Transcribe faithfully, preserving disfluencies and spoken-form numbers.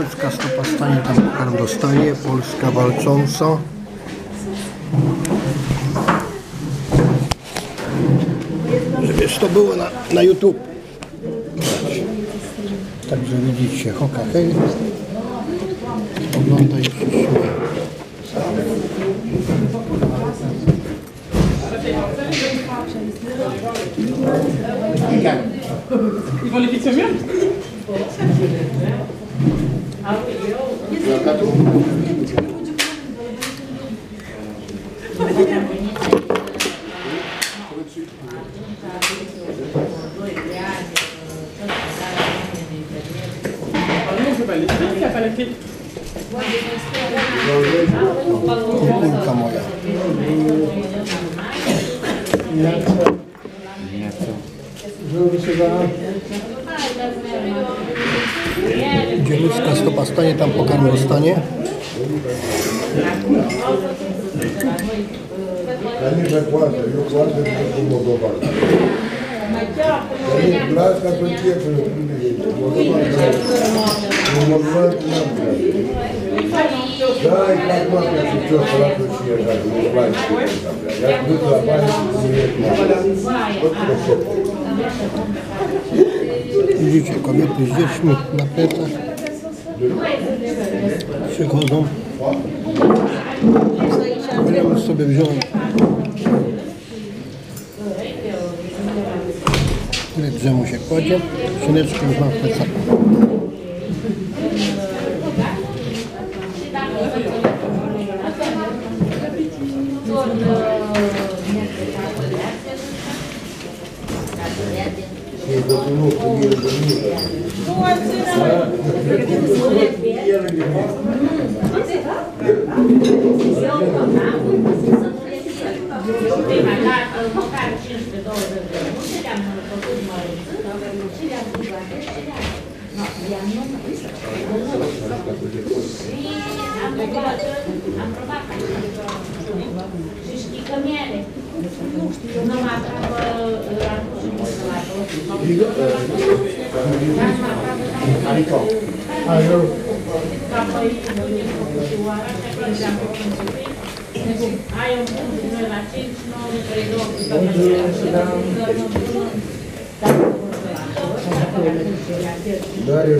Żeluzka stopa stanie, tam pokarm dostanie. Polska walcząca. Żebyś to było na, na YouTube. Także widzicie, hoka hej. Oglądaj i się. Ils vont les fixer mieux. Kulka moja. Żeluzka stopa stanie, tam pokarm dostanie. Ja nie zakładam, ja kładę to pomogowałem. Ja nie blaszka to ciepłe, pomogowałem. Pomogowałem to nam. Daj, tak mam, ja się wciąż lat do przyjeżdżać, nie blaszki. Jak wyklapałem, to nie jest. Widzicie, kobiety z dziećmi na plecach przychodzą. Ja już sobie wziąłem chleb, że mu się kładzie, szyneczkę już mam w plecach. Nie do wymuchu, nie do wymuchu. Дарья